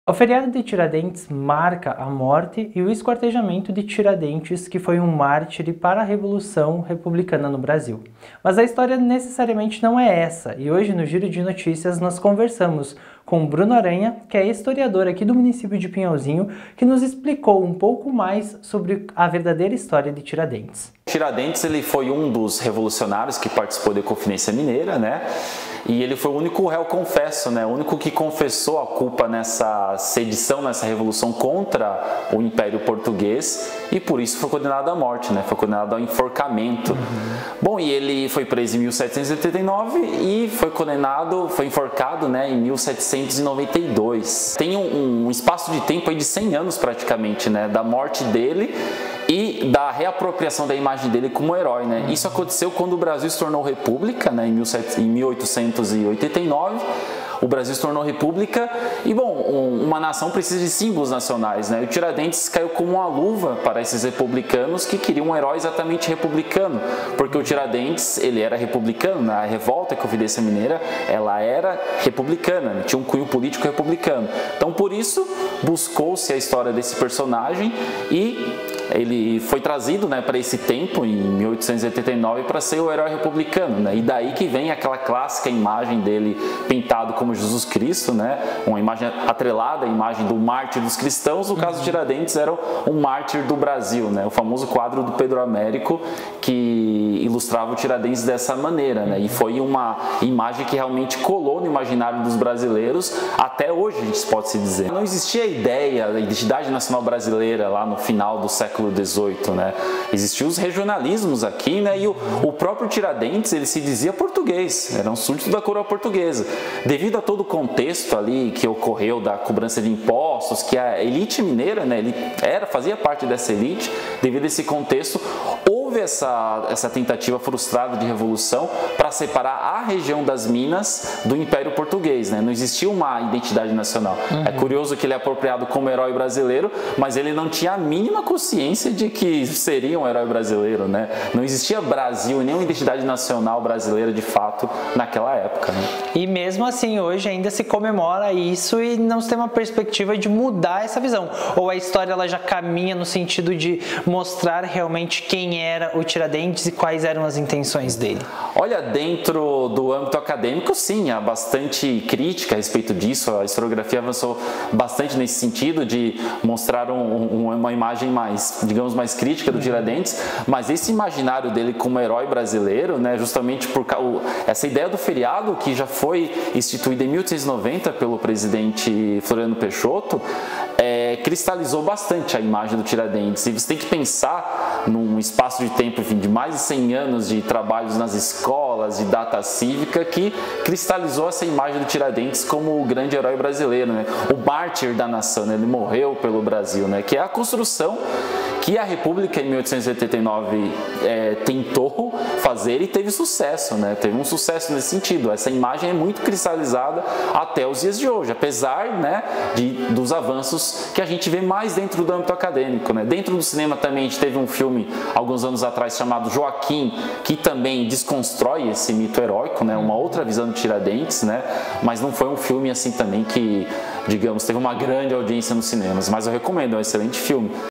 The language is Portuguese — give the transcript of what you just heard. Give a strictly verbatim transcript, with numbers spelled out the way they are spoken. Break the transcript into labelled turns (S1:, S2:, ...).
S1: O feriado de Tiradentes marca a morte e o esquartejamento de Tiradentes, que foi um mártir para a Revolução Republicana no Brasil. Mas a história necessariamente não é essa, e hoje no Giro de Notícias nós conversamos com Bruno Aranha, que é historiador aqui do município de Pinhalzinho, que nos explicou um pouco mais sobre a verdadeira história de Tiradentes.
S2: Tiradentes ele foi um dos revolucionários que participou da Inconfidência Mineira, né? E ele foi o único réu confesso, né? O único que confessou a culpa nessa sedição, nessa revolução contra o Império Português, e por isso foi condenado à morte, né? Foi condenado ao enforcamento. Uhum. Bom, e ele foi preso em mil setecentos e oitenta e nove e foi condenado, foi enforcado, né, em mil setecentos e noventa e dois. Tem um, um espaço de tempo aí de cem anos praticamente, né, da morte dele e da reapropriação da imagem dele como herói, né? Isso aconteceu quando o Brasil se tornou república, né, em mil oitocentos e oitenta e nove. O Brasil se tornou república e, bom, uma nação precisa de símbolos nacionais, né? O Tiradentes caiu como uma luva para esses republicanos que queriam um herói exatamente republicano, porque o Tiradentes, ele era republicano, né? A revolta da Inconfidência Mineira, ela era republicana, né? Tinha um cunho político republicano. Então, por isso, buscou-se a história desse personagem e ele foi trazido, né, para esse tempo, em mil oitocentos e oitenta e nove, para ser o herói republicano, né? E daí que vem aquela clássica imagem dele pintado como Jesus Cristo, né? Uma imagem atrelada à imagem do mártir dos cristãos. No caso de Tiradentes, era o mártir do Brasil, né? O famoso quadro do Pedro Américo que ilustrava o Tiradentes dessa maneira, né? E foi uma imagem que realmente colou no imaginário dos brasileiros até hoje, a gente pode se dizer. Não existia a ideia da identidade nacional brasileira lá no final do século dezoito, né? Existiam os regionalismos aqui, né? E o, o próprio Tiradentes, ele se dizia português, era um súdito da coroa portuguesa. Devido a todo o contexto ali que ocorreu da cobrança de impostos, que a elite mineira, né, ele era, fazia parte dessa elite, devido a esse contexto, houve essa, essa tentativa frustrada de revolução para separar a região das Minas do Império Português, né? Não existia uma identidade nacional. Uhum. É curioso que ele é apropriado como herói brasileiro, mas ele não tinha a mínima consciência de que seria um herói brasileiro, né? Não existia Brasil e nenhuma identidade nacional brasileira de fato naquela época, né?
S1: E mesmo assim, hoje ainda se comemora isso e não se tem uma perspectiva de mudar essa visão. Ou a história ela já caminha no sentido de mostrar realmente quem era o Tiradentes e quais eram as intenções dele?
S2: Olha, dentro do âmbito acadêmico, sim, há bastante crítica a respeito disso. A historiografia avançou bastante nesse sentido de mostrar um, um, uma imagem mais, digamos, mais crítica do Tiradentes, mas esse imaginário dele como herói brasileiro, né, justamente por essa ideia do feriado que já foi instituída em mil oitocentos e noventa pelo presidente Floriano Peixoto, é, cristalizou bastante a imagem do Tiradentes. E você tem que pensar num espaço de tempo, enfim, de mais de cem anos de trabalhos nas escolas, de data cívica, que cristalizou essa imagem do Tiradentes como o grande herói brasileiro, né? O mártir da nação, né? Ele morreu pelo Brasil, né? Que é a construção que a República em mil oitocentos e oitenta e nove é, tentou fazer e teve sucesso, né? Teve um sucesso nesse sentido. Essa imagem é muito cristalizada até os dias de hoje, apesar, né, de, dos avanços que a gente vê mais dentro do âmbito acadêmico, né? Dentro do cinema também a gente teve um filme alguns anos atrás chamado Joaquim, que também desconstrói esse mito heróico, né? Uma outra visão do Tiradentes, né? Mas não foi um filme assim também que, digamos, teve uma grande audiência nos cinemas, mas eu recomendo, é um excelente filme.